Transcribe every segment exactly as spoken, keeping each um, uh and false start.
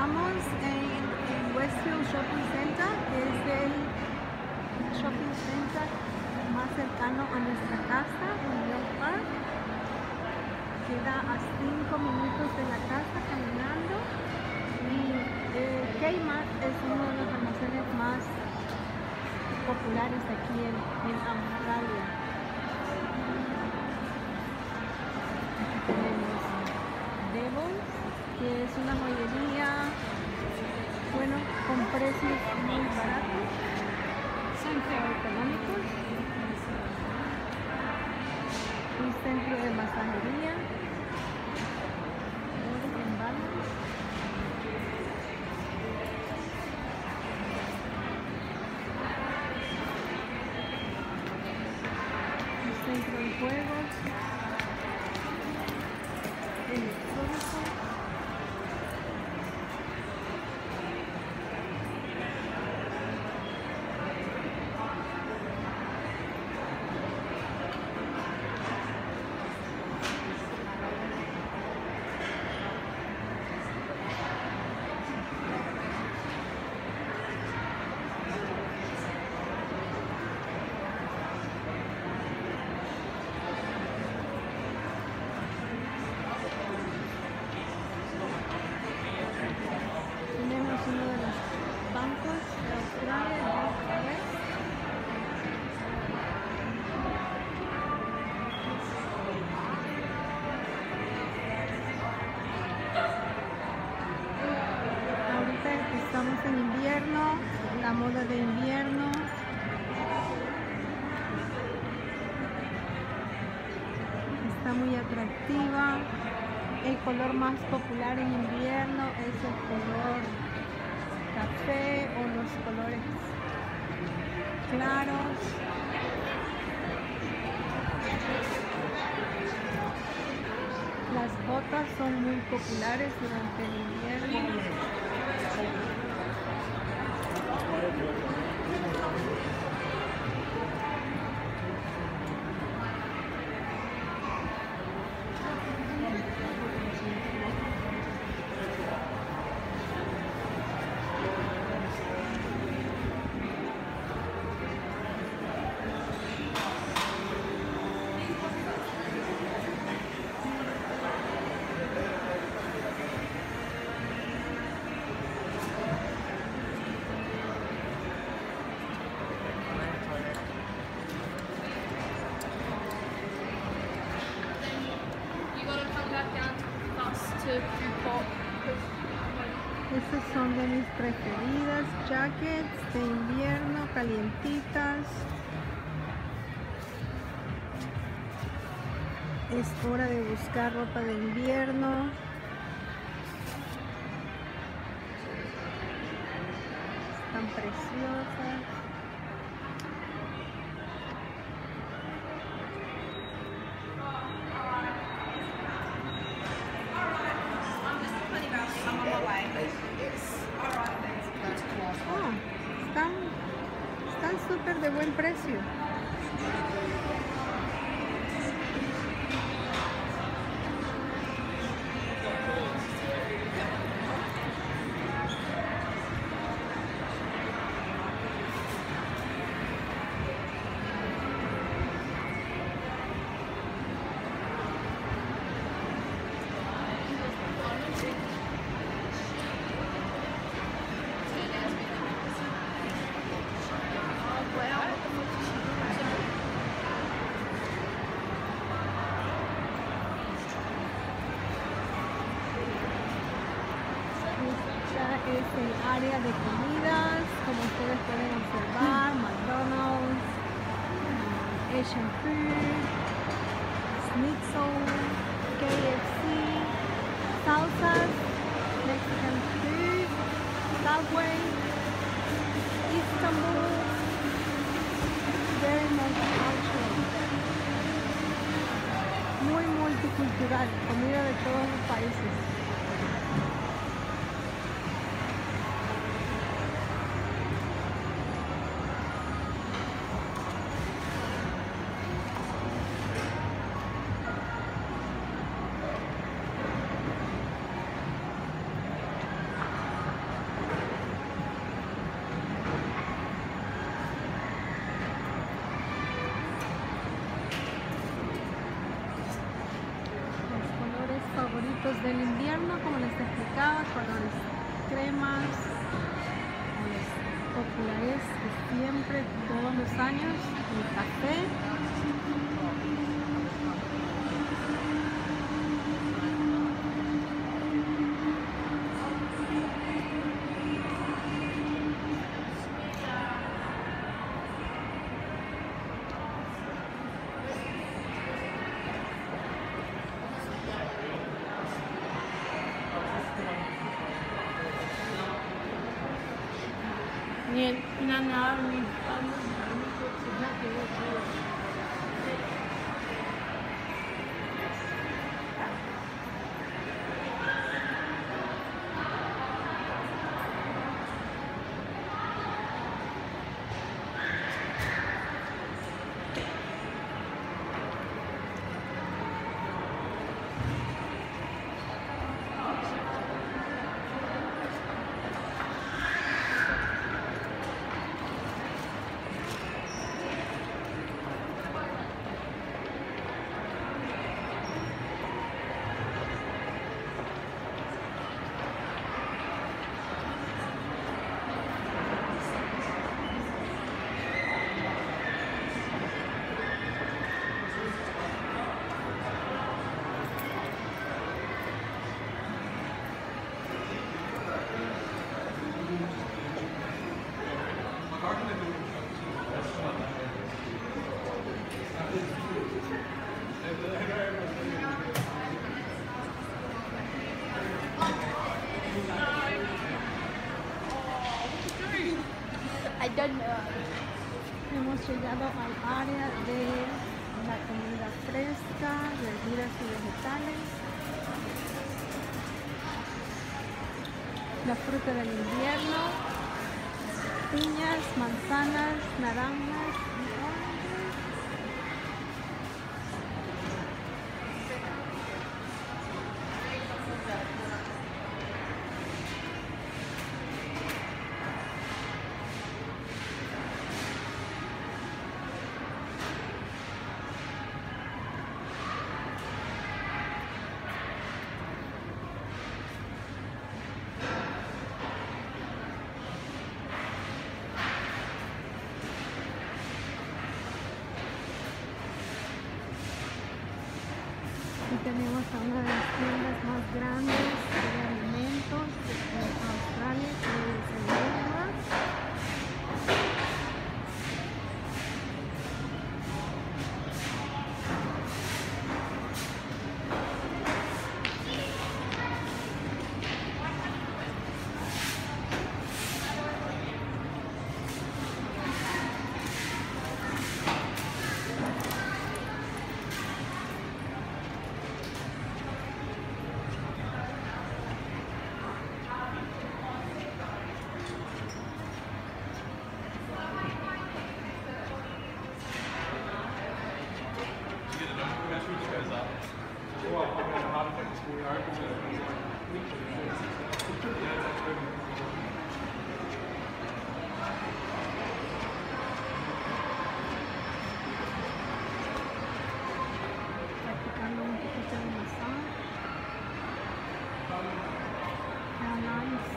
estamos en, en Westfield Shopping Center, que es el shopping center más cercano a nuestra casa en York Park. Queda a cinco minutos de la casa caminando y eh, Kmart es uno de los almacenes más populares aquí en, en Australia. Aquí tenemos Devils, que es una joyería, bueno, con precios muy baratos, son económicos. Un centro de masajería, en Balance. Un centro de juegos, electrónico. Uno de los bancos de Australia, ahorita estamos en invierno, la moda de invierno. Está muy atractiva. El color más popular en invierno es el color café o los colores claros. Las botas son muy populares durante el invierno. Estas son de mis preferidas, jackets de invierno, calientitas. Es hora de buscar ropa de invierno. Están preciosas. Oh, están están súper de buen precio. Es el área de comidas, como ustedes pueden observar, McDonald's, Asian Food, Schnitzel, K F C, salsas, Mexican Food, Subway, Istanbul, very multicultural, muy multicultural, comida de todos los países. Los del invierno, como les explicaba, colores cremas, los populares de siempre, todos los años, el café. Ni nada, ni I don't know. Hemos llegado al área de la comida fresca, verduras y vegetales. La fruta del invierno, piñas, manzanas, naranjas y oranges. Y tenemos a una de las tiendas más grandes de alimentos en Australia, que es el Woolworths. Practicando un poquito de masaje. How nice.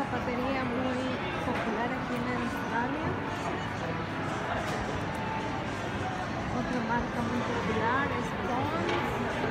zapatería muy popular aquí en Australia. Otra marca muy popular es Pond's.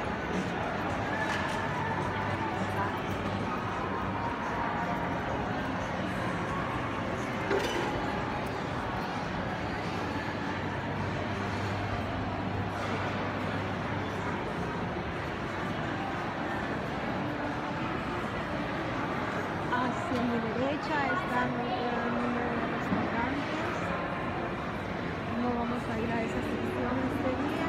Hacia mi derecha están otro número de restaurantes. No vamos a ir a esa sección este día.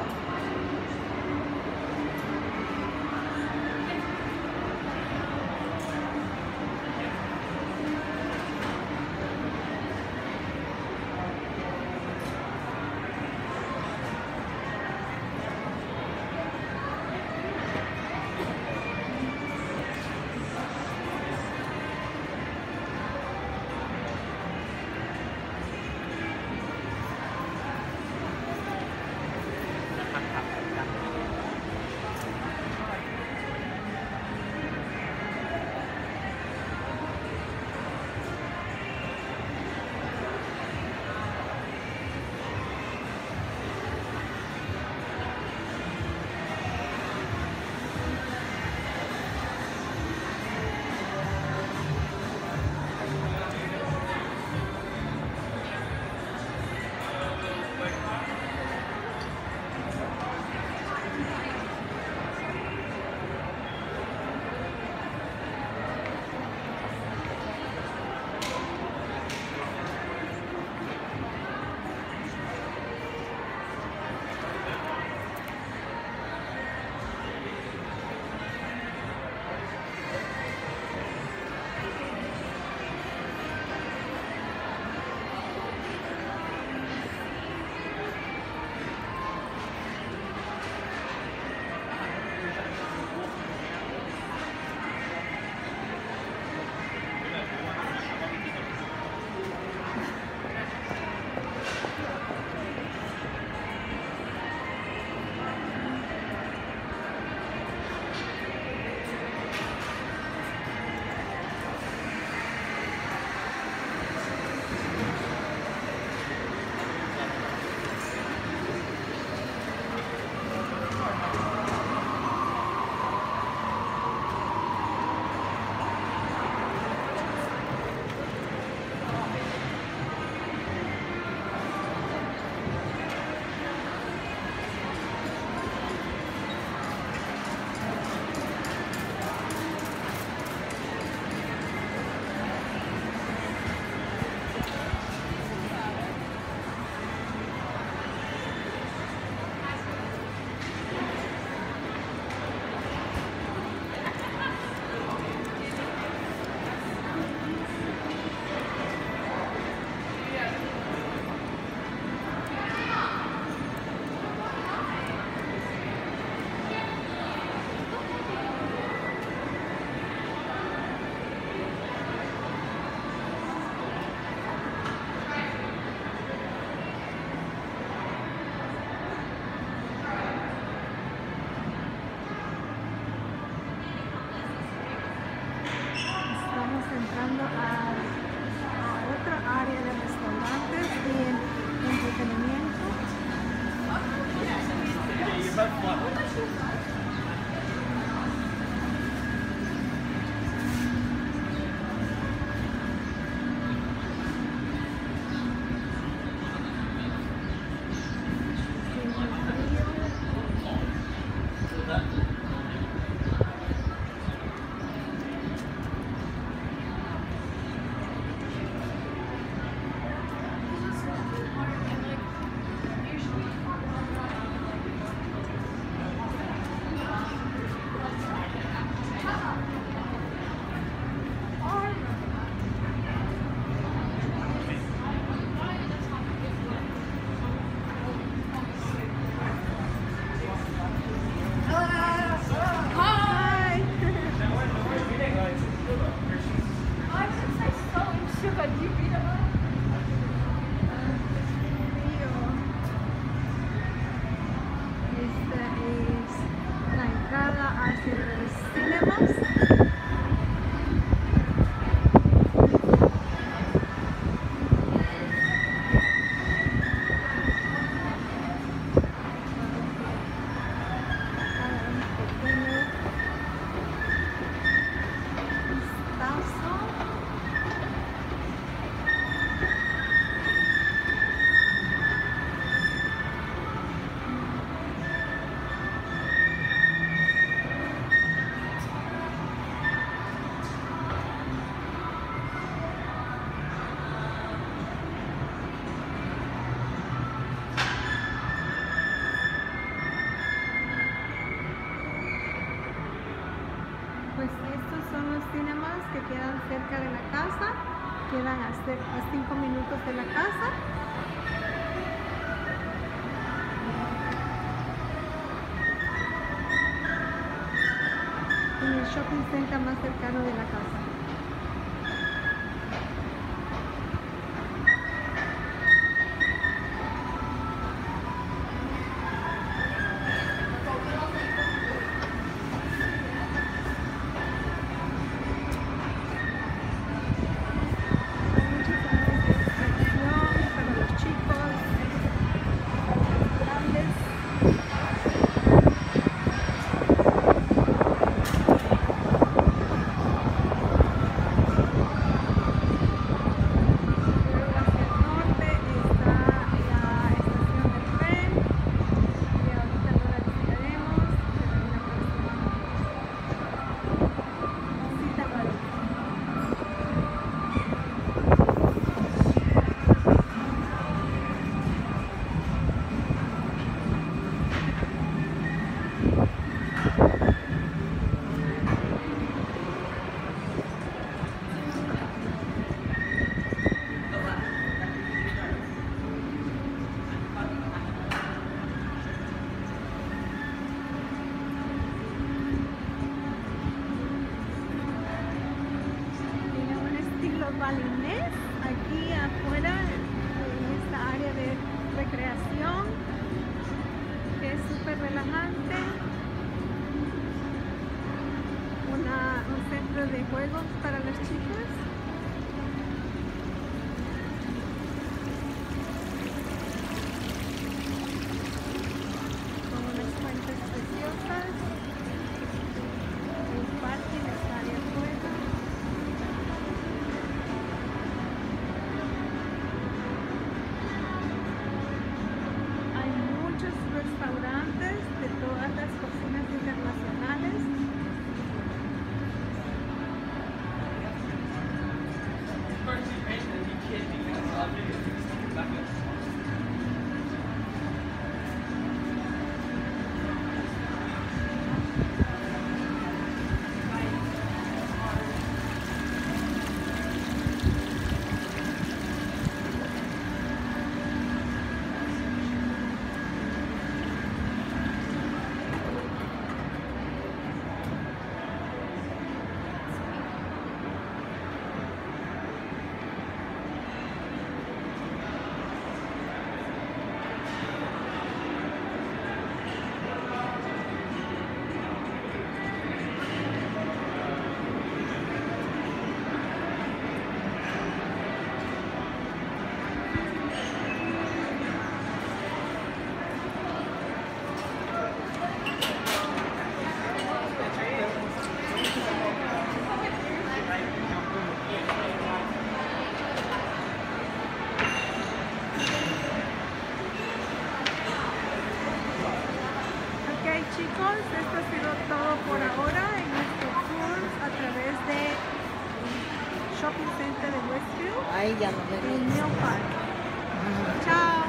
Entrando a, a otra área de restaurantes y entretenimiento. Pues estos son los cinemas que quedan cerca de la casa, quedan a cinco minutos de la casa. En el shopping center más cercano de la casa. Balinés aquí afuera en esta área de recreación que es súper relajante, Una, un centro de juegos para las chicas. Con unas fuentes preciosas, un parque en esta área afuera. Restaurantes de todas las cocinas internacionales. Chicos, esto ha sido todo por ahora en nuestro tour a través de Shopping Center de Westfield. Ahí ya nos vemos. En Mill Park. Chao.